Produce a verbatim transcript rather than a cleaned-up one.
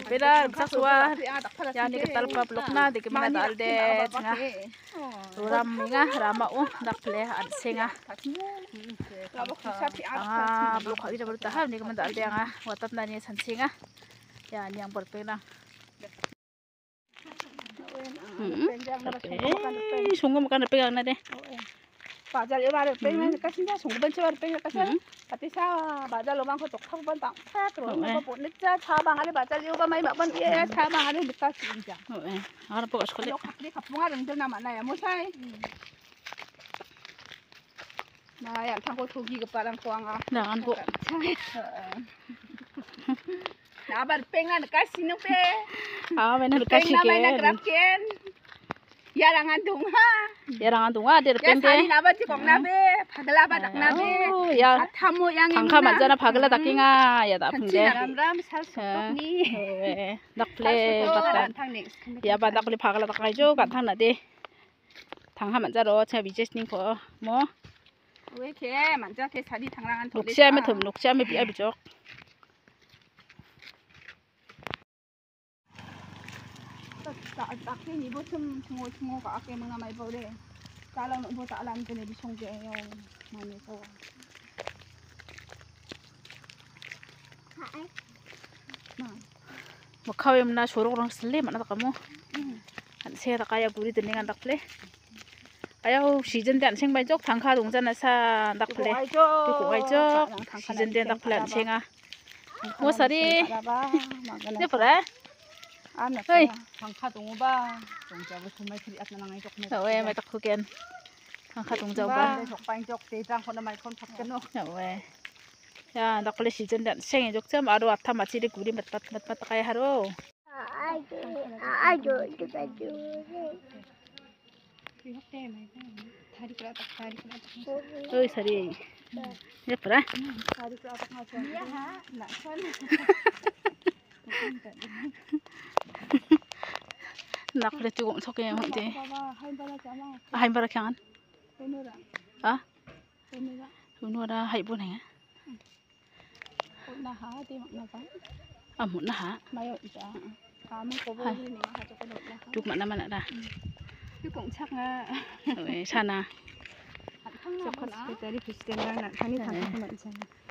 pera sak suwa ya ni ketal pa blok na de kemana dal de tengah ram minga rama u dak ple ad senga ah blok khali ber tahap ni kemana dal de nga watat na ni san senga ya ni yang berpena sungguh makan pegang na de 바잘 이마를 빼면 까신다 송번 쳐바를 빼면 까신 같이 사 바잘 로만 거 독하고 번 땅 파트로 뭐 본냈자 차방 안에 바잘 이오가 많이 몇번 예 차방 안에 늦다 진짜 예 알아 보고 싶을래 갑자기 갑봉아 런들나 만나야 뭐 사이 나야 타고 도기 급바랑 포항아 나안 보 나발 뺑아 까시는 빼아 맨날 까시게 뺑나 그랍겐 yarangan dunga yarangan dunga der pente ya sani nabati kong nabe phagla ba dak nabe ya athamu yang thangkha manjana phagla dakinga ya da phungde ram ram sal sokni dakple batan ya ba dakle phagla dakai jo kan thang na de thangha manjaro cha bijes ning ko mo we ke manja ke sadi thangrangan thole loksia me thum loksia me bi abijok 딱히 이거 좀 중고 중고가 아까 뭐나 많이 보래. 잘라는 뭐 잘라는 게 내비 송게요. 많이 서. 하이. 뭐 카웨음나 쇼로랑 쓸래 만나 가모. 안 세라 가야 부리 드는 안 닥플레. 아유 시즌 때 안 생발 쪽 당카 동전에 사 닥플레. 또 고가이죠. 시즌 때 닥플레 안 생아. 뭐 사리. 네 보라. Hei, thangkha tung ba, tung jauh semai kiri at nangai jok ni. Tahu eh, mai tak kuken. Thangkha tung jauh ba. Jok paling jok tejang kau namai kon pakai no. Tahu eh. Ya, nak boleh season dan seng jok jam, aduh atam macam di guri mat mat mat mat kaya haru. Aduh, aduh, aduh. Oi, sorry. Ya pernah. Iya ha, nak kon. nak boleh cukup sok yang macam ni. Hai barak yang an? Ah? Unur dah hai pun ya? Unur ha, di mana kan? Ah, unur ha? Mayu ida. Kamu kobo ni ni ha cukup nak. Cuk mana mana dah? Cukup cak ah. Eh, sana. Cukup dari presiden nak. Kami tangkap macam mana?